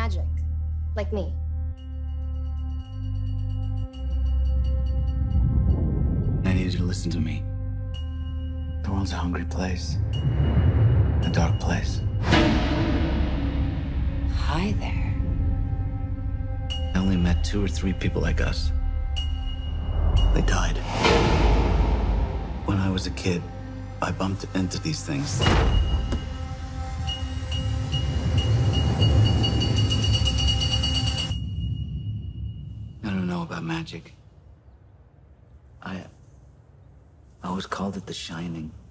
magic, like me. I need you to listen to me. The world's a hungry place. A dark place. Hi there. I only met 2 or 3 people like us. They died. When I was a kid, I bumped into these things. I don't know about magic. I always called it the shining.